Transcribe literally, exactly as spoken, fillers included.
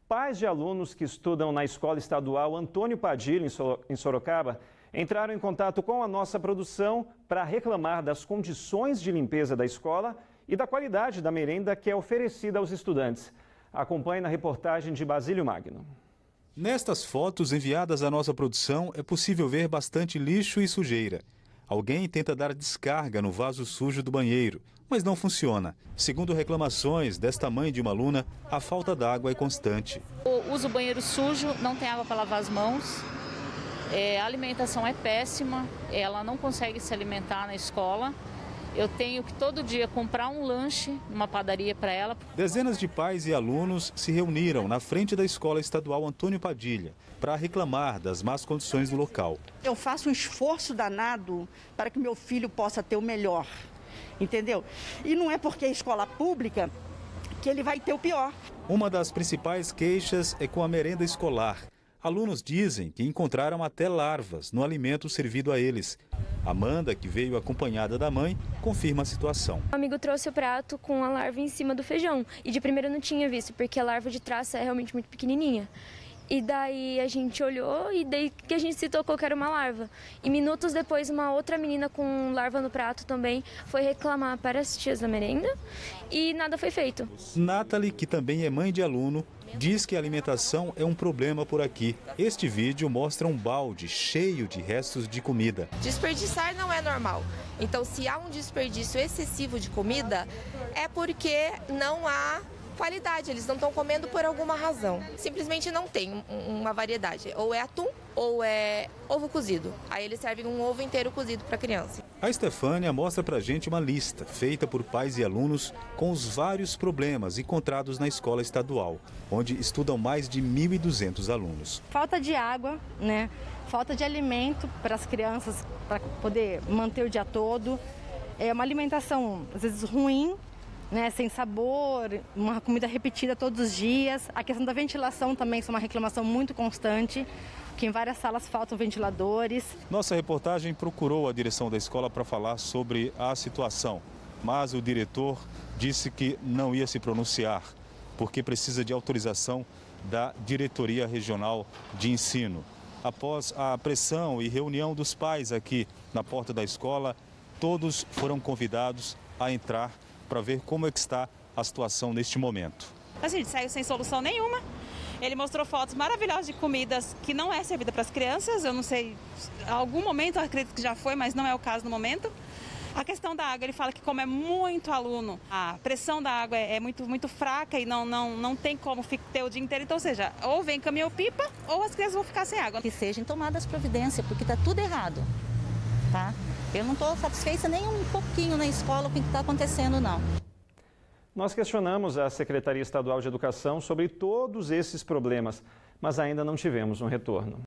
Pais de alunos que estudam na Escola Estadual Antônio Padilha, em Sorocaba, entraram em contato com a nossa produção para reclamar das condições de limpeza da escola e da qualidade da merenda que é oferecida aos estudantes. Acompanhe na reportagem de Basílio Magno. Nestas fotos enviadas à nossa produção é possível ver bastante lixo e sujeira. Alguém tenta dar descarga no vaso sujo do banheiro, mas não funciona. Segundo reclamações desta mãe de uma aluna, a falta d'água é constante. Eu uso o banheiro sujo, não tem água para lavar as mãos, é, a alimentação é péssima, ela não consegue se alimentar na escola. Eu tenho que todo dia comprar um lanche numa padaria para ela. Dezenas de pais e alunos se reuniram na frente da Escola Estadual Antônio Padilha para reclamar das más condições do local. Eu faço um esforço danado para que meu filho possa ter o melhor, entendeu? E não é porque é escola pública que ele vai ter o pior. Uma das principais queixas é com a merenda escolar. Alunos dizem que encontraram até larvas no alimento servido a eles. Amanda, que veio acompanhada da mãe, confirma a situação. O amigo trouxe o prato com a larva em cima do feijão e de primeiro eu não tinha visto, porque a larva de traça é realmente muito pequenininha. E daí a gente olhou e daí que a gente se tocou que era uma larva. E minutos depois uma outra menina com larva no prato também foi reclamar para as tias da merenda e nada foi feito. Nathalie, que também é mãe de aluno, diz que a alimentação é um problema por aqui. Este vídeo mostra um balde cheio de restos de comida. Desperdiçar não é normal. Então, se há um desperdício excessivo de comida, é porque não há qualidade. Eles não estão comendo por alguma razão. Simplesmente não tem uma variedade. Ou é atum ou é ovo cozido. Aí eles servem um ovo inteiro cozido para a criança. A Estefânia mostra pra gente uma lista feita por pais e alunos com os vários problemas encontrados na escola estadual, onde estudam mais de mil e duzentos alunos. Falta de água, né? Falta de alimento para as crianças, para poder manter o dia todo. É uma alimentação, às vezes, ruim, né? Sem sabor, uma comida repetida todos os dias. A questão da ventilação também é uma reclamação muito constante, que em várias salas faltam ventiladores. Nossa reportagem procurou a direção da escola para falar sobre a situação, mas o diretor disse que não ia se pronunciar, porque precisa de autorização da Diretoria Regional de Ensino. Após a pressão e reunião dos pais aqui na porta da escola, todos foram convidados a entrar para ver como é que está a situação neste momento. A gente saiu sem solução nenhuma. Ele mostrou fotos maravilhosas de comidas que não é servida para as crianças. Eu não sei, em algum momento eu acredito que já foi, mas não é o caso no momento. A questão da água, ele fala que como é muito aluno, a pressão da água é muito, muito fraca e não, não, não tem como ter o dia inteiro. Então, ou seja, ou vem caminhão-pipa ou as crianças vão ficar sem água. Que sejam tomadas providências, porque está tudo errado, tá? Eu não estou satisfeita nem um pouquinho na escola com o que está acontecendo, não. Nós questionamos a Secretaria Estadual de Educação sobre todos esses problemas, mas ainda não tivemos um retorno.